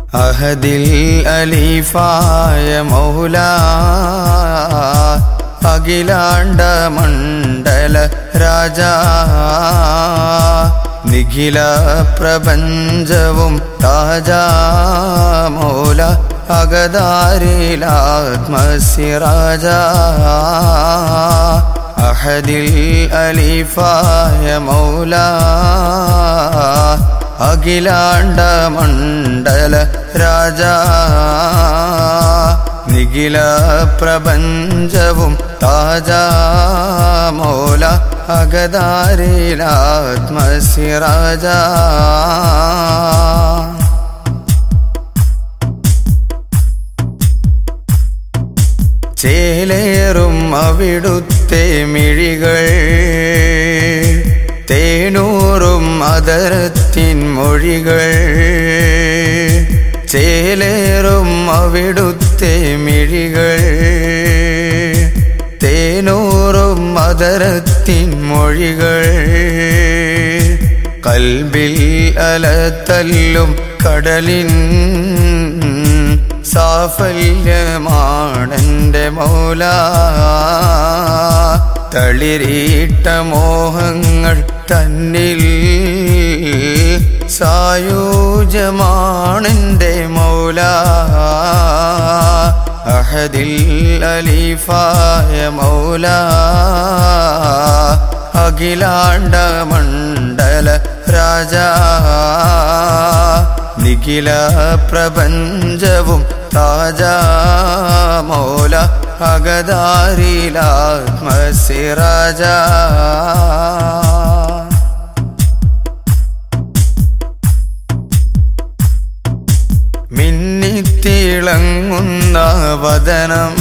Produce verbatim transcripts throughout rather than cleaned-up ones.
അഹദിൽ അലീഫായ മൗലാ അഖിലാണ്ട മണ്ഡല രാജാ നിഖില പ്രപഞ്ചവും താജാ മൗല അഗദാരിലാത്മസിറാജാ അഹദിൽ അലീഫായ മൗലാ അഖിലാണ്ട മണ്ഡല രാജാ നിഖില പ്രപഞ്ചവും താജാ മൗല അഗദാരിലാത്മസിറാജാ ചേലേറും അവിടുത്തെ മിഴികൾ തേനൂറും അതരത്തിൻ മൊഴികൾ ചേലേറും അവിടുത്തെ മിഴികൾ തേനൂറും അതരത്തിൻ മൊഴികൾ കൽബിൽ അലതല്ലും കടലിൻ സാഫല്യമാണെൻ്റെ മൗലാ തളിരീട്ട മോഹങ്ങൾ തന്നിൽ സായൂജ്യമാണെൻ്റെ മൗലാ അഹദിൽ അലീഫായ മൗലാ അഖിലാണ്ട മണ്ഡല രാജാ നിഖില പ്രപഞ്ചവും താജാ മൗല അഗദാരിലാത്മസിറാജാ മിന്നിത്തിളങ്ങുന്ന വദനം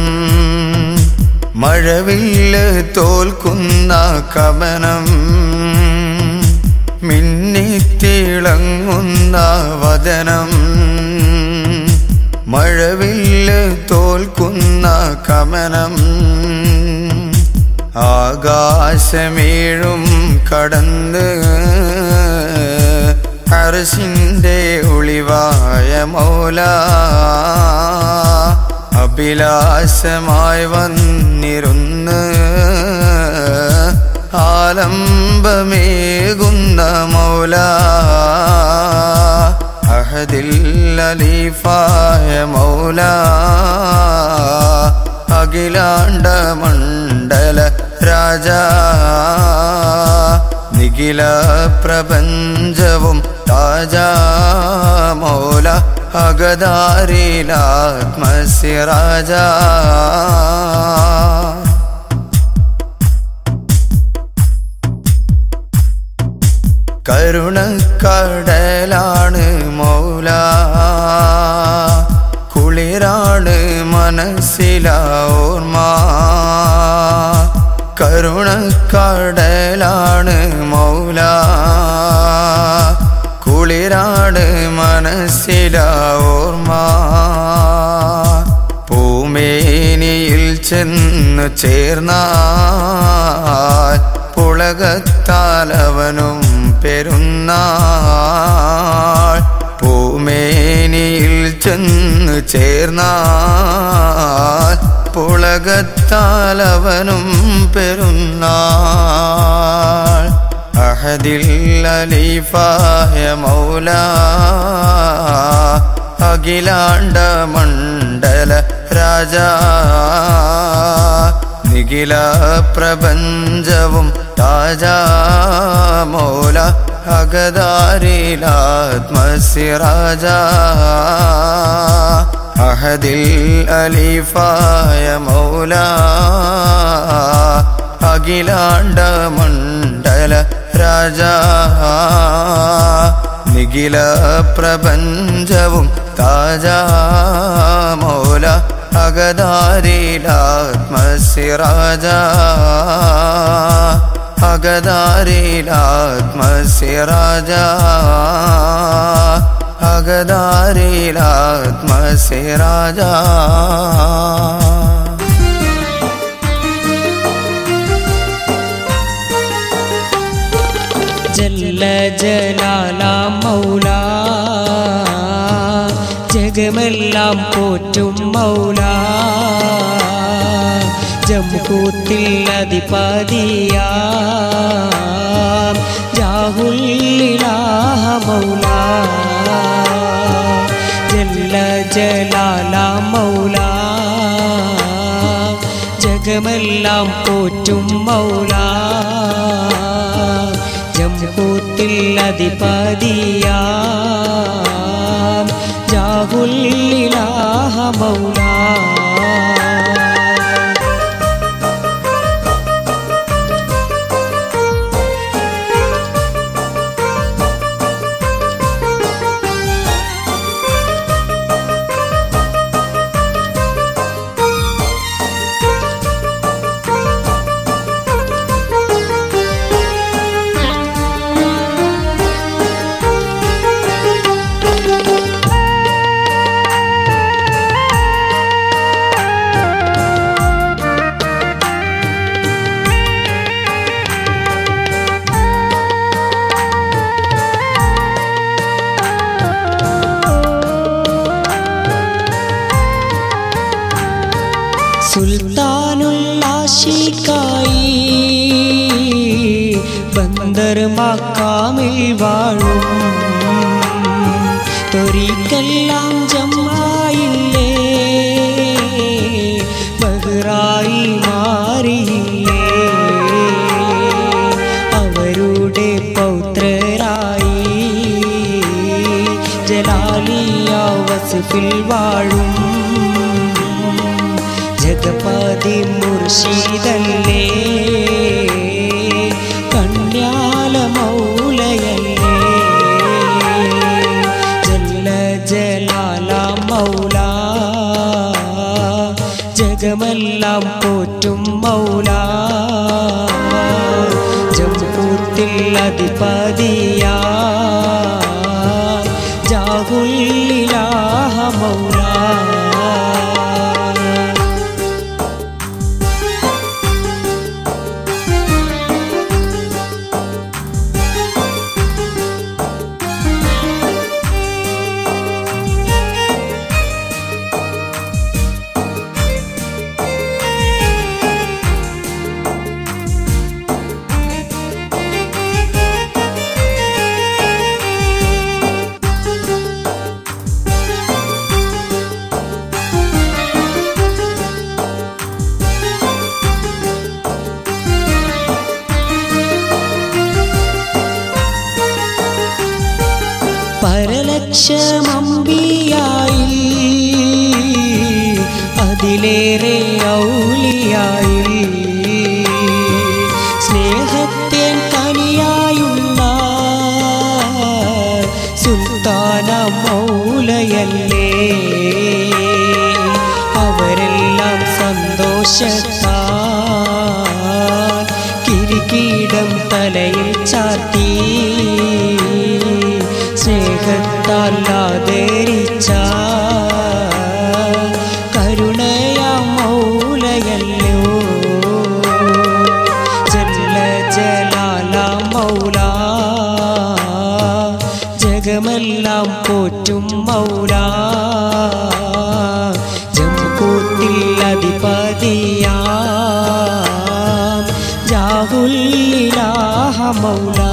മഴവില്ല് തോൽക്കുന്ന കമനം മിന്നിത്തിളങ്ങുന്ന വദനം മഴവില്ല് തോൽക്കുന്ന കമനം ആകാശമേഴും കടന്ന് അർശിന്റെ ഒളിവായ മൗലാ അഭിലാഷമായി വന്നിരുന്ന് ആലംബമേകുന്ന മൗലാ അഹദിൽ അലീഫായ മൗലാ അഖിലാണ്ട മണ്ഡല രാജാ നിഖില പ്രപഞ്ചവും താജാ മൗല അഗദാരിലാത്മസിറാജാ കരുണക്കടലാണ് മൗലാ കുളിരാണ് മനസ്സിലോർമ്മ കരുണക്കടലാണ് മൗലാ കുളിരാണ് മനസ്സിലോർമ്മ പൂമേനിയിൽ ചെന്ന് ചേർന്നാൽ പുളകത്താലവനും പെരുന്നാൾ പൂമേനിയിൽ ചെന്ന് ചേർന്നാൽ പുളകത്താലവനും പെരുന്നാൾ അഹദിൽ അലീഫായ മൗലാ അഖിലാണ്ട മണ്ഡല രാജാ നിഖില പ്രപഞ്ചവും താജാ മൗല അഗദാരിലാത്മസിറാജാ അഹദിൽ അലീഫായ മൗലാ അഖിലാണ്ട മണ്ഡല രാജാ നിഖില പ്രപഞ്ചവും താജാ മൗല അഗദാരിലാത്മസിറാജാ അഗദാരിലാത്മസിറാജാ അഗദാരിലാത്മസിറാജാ जल्ल जलाला मौला ജഗമെല്ലാം പോറ്റും മൗലാ ജംകൂത്തിൽ അധിപതിയാം ജാഹുൽ ഇലാഹ മൗലാ ജല്ല ജലാല മൗലാ ജഗമെല്ലാം പോറ്റും മൗലാ ജംകൂത്തിൽ അധിപതിയാം ജാഹുൽ ഇലാഹ മൗലാ സുൽത്താനുൽ ആശിഖായി ബന്ദർ മക്കാമിൽ വാഴും ത്വരീക്കെല്ലാം ജമായില്ലേ ബഹ്റായി മാറിയില്ലേ അവരുടെ പൗത്രരായി ജലാലിയ വസ്ഫിൽ വാഴും ജഗപതി മുർഷിദല്ലേ കണ്യാല മൗലയല്ലേ ജല്ല ജലാല മൗലാ ജഗമെല്ലാം പോറ്റും മൗലാ ജംകൂത്തിൽ അധിപതിയാ ജാഹുൽ ഇലാഹ മൗലാ പരലക്ഷമമ്പിയായി അതിലേറെ ഔലിയായി സ്നേഹത്തേൻ കനിയായുള്ള സുൽത്താന മൗലയല്ലേ അവരെല്ലാം സന്തോഷത്താൽ കിരീടം തലയിൽ ചാർത്തി സ്നേഹത്താൽ ആദരിച്ച കരുണയ മൗലയല്ലോ ജല്ല ജലാല മൗലാ ജഗമെല്ലാം പോറ്റും മൗലാ ജംകൂത്തിൽ അധിപതിയാം ജാഹുൽ ഇലാഹ മൗലാ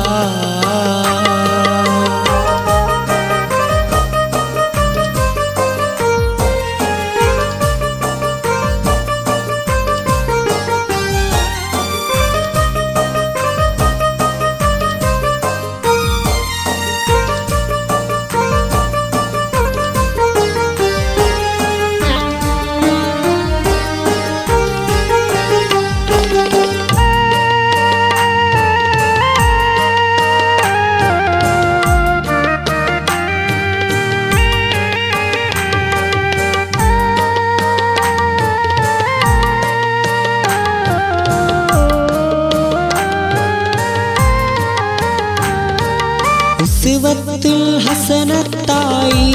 ഉസ്വത്തുൽ ഹസനത്തായി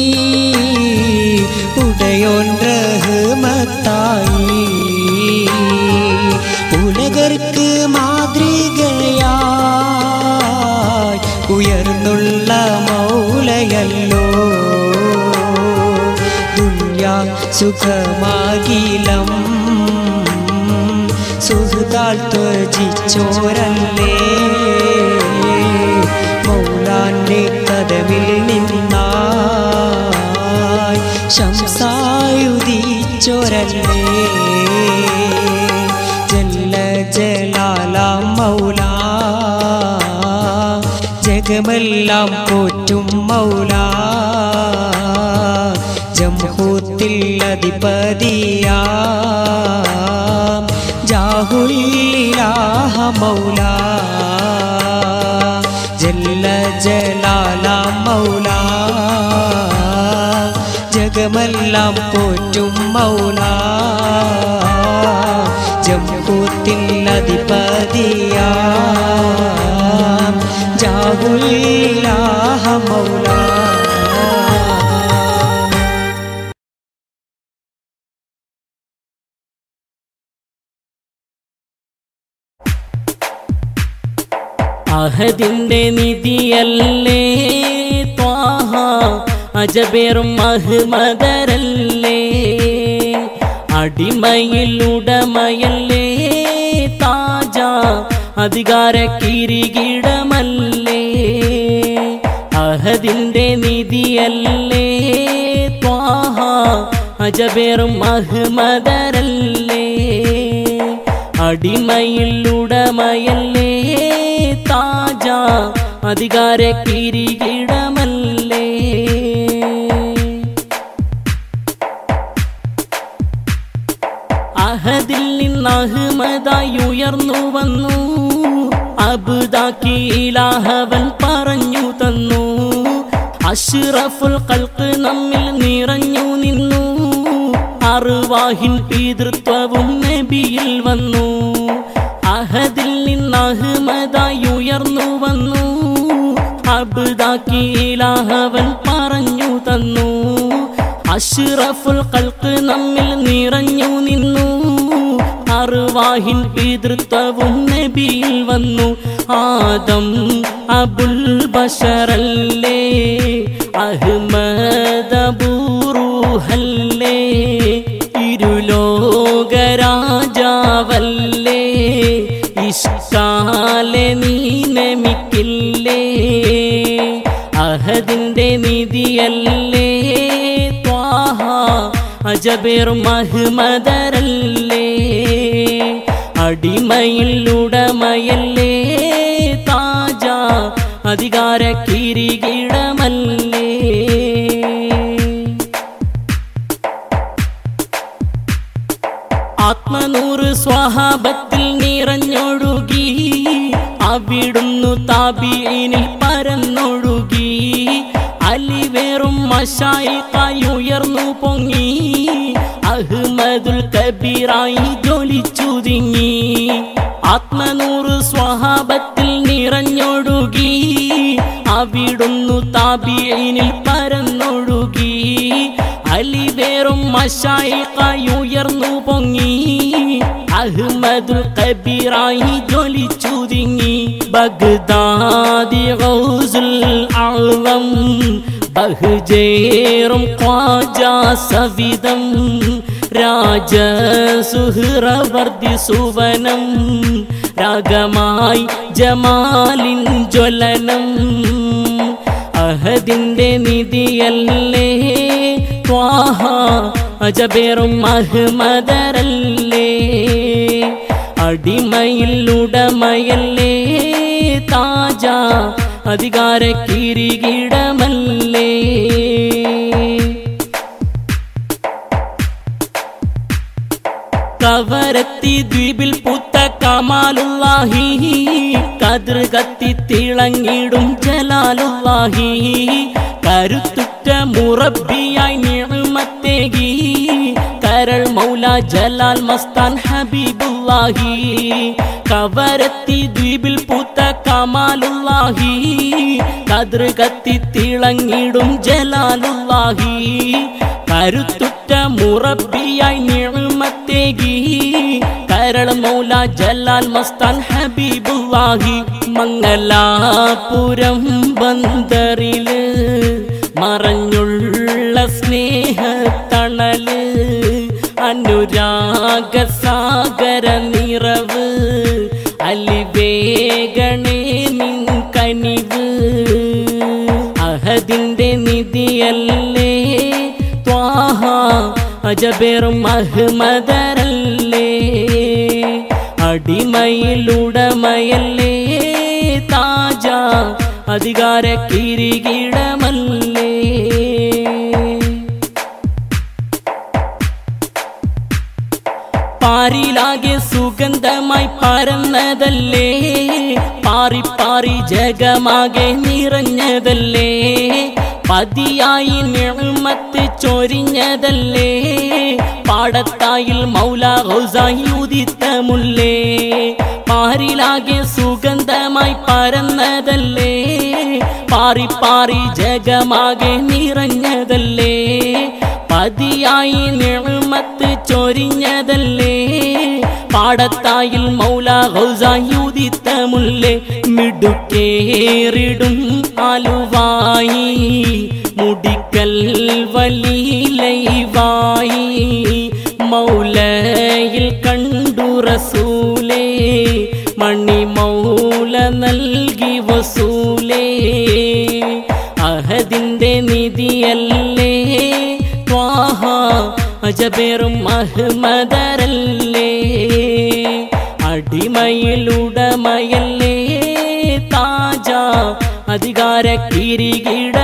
ഉടയോൻ റഹ്മത്തായി ഉലകർക്ക് മാതൃകയായി ഉയർന്നുള്ള മൗലയല്ലോ സുഖമാകിലം സുഹൃതാൽ ത്വജിച്ചോരല്ലേ മൗലാന്റെ കദമിൽ നിന്നായി ശംസായുദിച്ചോരല്ലേ ജല്ല ജലാല മൗലാ ജഗമെല്ലാം പോറ്റും മൗലാ ജംഹൂത്തിൽ അധിപതിയാം ജാഹുൽ ഇലാഹ മൗലാ ജല്ല ജലാല മൗലാ ജഗമെല്ലാം പോറ്റും മൗലാ ജംഹൂത്തിൽ അധിപതിയാം ജാഹുൽ ഇലാഹ മൗലാ അഹദിന്റെ നിധിയല്ലേ ത്വാഹ അജബേറും അഹ്മദരല്ലേ അടിമയിൽ ഉടമയല്ലേ താജ അധികാര കിരീടമല്ലേ അഹദിന്റെ നിധിയല്ലേ ത്വാഹ അജബേറും അഹ്മദരല്ലേ അടിമയിൽ ഉടമയല്ലേ താജ അധികാര കിരീടമല്ലേ അഹദിൽ നിന്ന് അഹ്മദായി ഉയർന്നു വന്നു അബ്ദാക്കി ഇലാഹവൻ പറഞ്ഞു തന്നു അഷ്റഫുൽ ഖൽഖ് നമ്മിൽ നിറഞ്ഞു നിന്നു അർവാഹിൻ പിതൃത്വവും നബിയിൽ വന്നു അഹദിൽ നിന്ന് അഹ്മദായി ഉയർന്നു വന്നു അബ്ദാക്കി ഇലാഹവൻ പറഞ്ഞു തന്നു അഷ്റഫുൽ ഖൽഖ് നമ്മിൽ നിറഞ്ഞു നിന്നു അർവാഹിൻ പിതൃത്വവും നബിയിൽ വന്നു ആദം അബുൽ ബശറല്ലേ അഹ്മദ് അബൂറുഹല്ലേ ഇരുലോകരാജാവല്ലേ ഇഷ്കാലെ നീ നമിക്കില്ലേ അഹദിന്റെ നിധിയല്ലേ ത്വാഹ അജബേറും അഹ്മദരല്ലേ അടിമയിൽ ഉടമയല്ലേ താജ അധികാര കിരീടമല്ലേ ആത്മനൂറ് സ്വഹാബത്തിൽ നിറഞ്ഞൊഴുകി അവിടുന്നു താബീനിൽ പരന്നൊഴുകി അലിവേറും മശായിഖായി ഉയർന്നു പൊങ്ങി അഹ്മദുൽ കബീറായി ജ്വലിച്ചുതിങ്ങി ആത്മനൂറ് സ്വഹാബത്തിൽ നിറഞ്ഞൊഴുകി അവിടുന്നു താബീനിൽ പരന്നൊഴുകി അലിവേറും മശായിഖായി ഉയർന്നു പൊങ്ങി അഹ്മദുൽ കബീറായി ജ്വലിച്ചുതിങ്ങി ബഗ്ദാദി ഗൗസുൽ അഅ്ളം ബഹ്ജേറും ഖ്വാജാ സവിദം രാജസുഹ്രവർദ്ധി സുവനം രാഗമായി ജമാലിൻ ജ്വലനം അഹദിന്റെ നിധിയല്ലേ ത്വാഹ അജബേറും അഹ്മദരല്ലേ അടിമയിൽ ഉടമയല്ലേ താജ അധികാര കിരീടമല്ലേ കവരത്തി ദ്വീപിൽ പുത്ത കമാലുള്ളാഹി കതിർ കത്തി തിളങ്ങിടും ജലാലുള്ളാഹി കരുത്തുറ്റ മുറബിയായി നിഅമത്തേകി കരൾ മൗല ജലാൽ മസ്താൻ ഹബീബുള്ളാഹി കവരത്തി ദ്വീപിൽ പൂത്ത കമാലുള്ളാഹി കതിർ കത്തി തിളങ്ങിടും ജലാലുള്ളാഹി കരുത്തുറ്റ മുറബിയായി നിഅമത്തേകി കരൾ മൗല ജലാൽ മസ്താൻ ഹബീബുള്ളാഹി മംഗലാപുരം ബന്ദറില് മറഞ്ഞുള്ള സ്നേഹത്തണ തണല് അനുരാഗ സാഗര നിറവ് അലിവേഗണേ നിൻ കനിവ് അഹദിന്റെ നിധിയല്ലേ ത്വാഹ അജബേറും അഹ്മദരല്ലേ അടിമയിലുടമയല്ലേ താജ അധികാര കിരീടമല്ലേ പാരിലാകെ സുഗന്ധമായി പരന്നതല്ലേ പാറി പാറി ജഗമാകെ നിറഞ്ഞതല്ലേ പതിയായി നിഅമത്ത് ചൊരിഞ്ഞതല്ലേ പാടത്തായിൽ മൗല ഗൗസായി ഉദിത്ത മുല്ലേ പാരിലാകെ സുഗന്ധമായി പരന്നതല്ലേ പാറി പാറി ജഗമാകെ നിറഞ്ഞതല്ലേ പതിയായി നിഅമത്ത് ചൊരിഞ്ഞതല്ലേ പാടത്തായിൽ മൗല ഗൗസായി ഉദിത്ത മുല്ലേ മിടുക്കേറിടും ആലുവായി മുടിക്കൽ വലിലൈവായി മൗലയിൽ കണ്ടു റസൂലേ മണി മൗല നൽകി വസൂലേ അഹദിന്റെ നിധിയല്ലേ ത്വാഹ അജബേറും അഹ്മദരല്ലേ അടിമയിലുടമയല്ലേ താജ അധികാര കിരീട